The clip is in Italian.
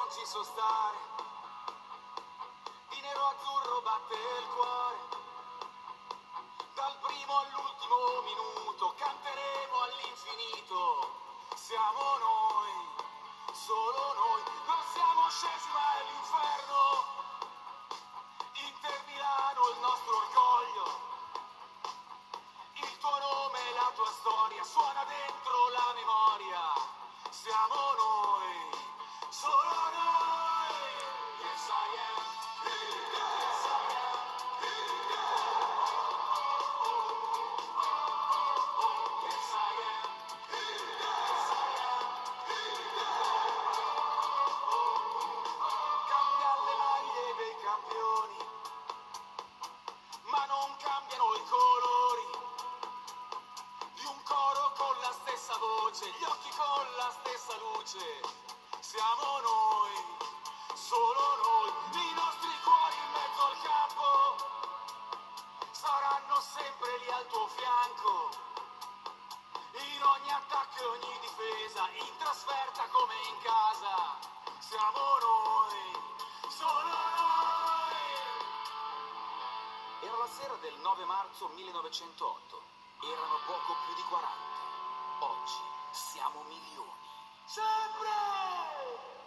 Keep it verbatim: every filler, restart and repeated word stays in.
non ci so stare, di nero azzurro batte il cuore, dal primo all'ultimo minuto canteremo all'infinito, siamo noi, solo noi, non siamo scesi mai all'inferno, Inter Milano il nostro orgoglio, il tuo nome e la tua storia suona dentro la memoria, siamo noi, solo noi, yes I am, yes I am, yes I am, yes I am, cambia le maglie dei campioni, ma non cambiano i colori di un coro con la stessa voce, gli occhi con la stessa luce, siamo noi, solo noi, i nostri cuori in mezzo al campo saranno sempre lì al tuo fianco, in ogni attacco e ogni difesa, in trasferta come in casa, siamo noi, solo noi. Era la sera del nove marzo millenovecentotto, erano poco più di quaranta, oggi siamo milioni. Sempre!